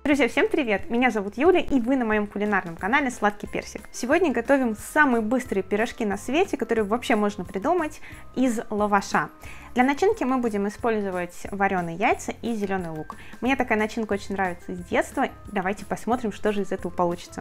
Друзья, всем привет! Меня зовут Юля, и вы на моем кулинарном канале Сладкий Персик. Сегодня готовим самые быстрые пирожки на свете, которые вообще можно придумать, из лаваша. Для начинки мы будем использовать вареные яйца и зеленый лук. Мне такая начинка очень нравится с детства. Давайте посмотрим, что же из этого получится.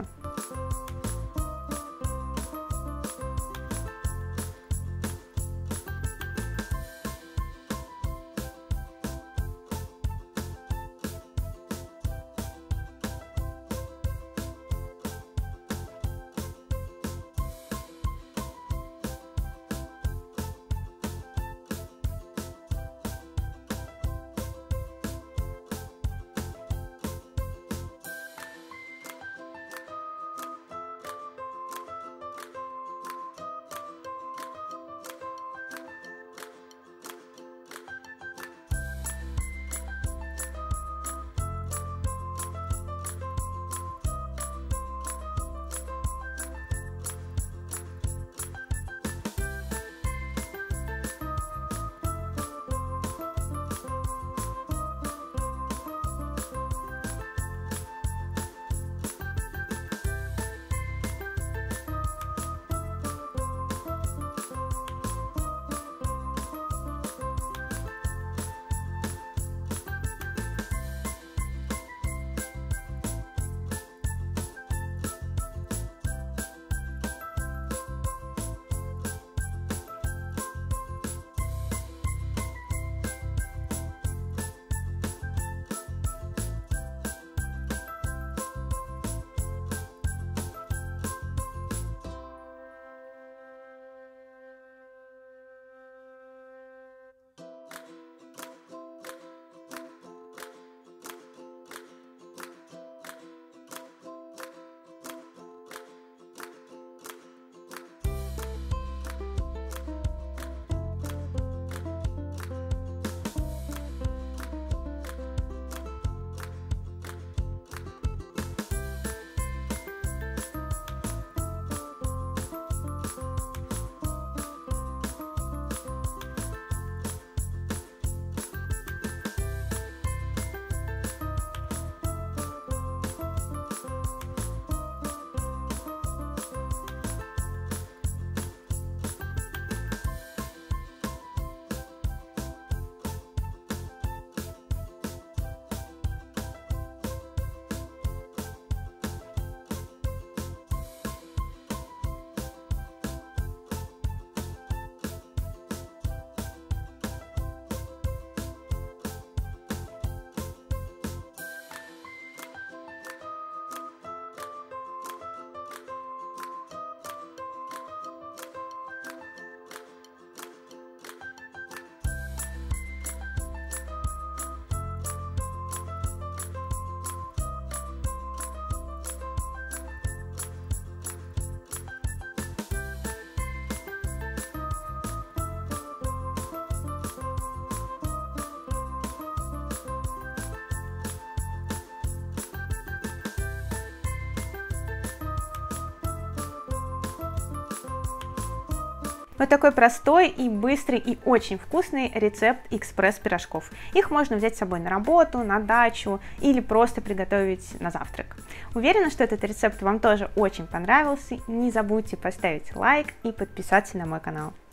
Вот такой простой и быстрый и очень вкусный рецепт экспресс-пирожков. Их можно взять с собой на работу, на дачу или просто приготовить на завтрак. Уверена, что этот рецепт вам тоже очень понравился. Не забудьте поставить лайк и подписаться на мой канал.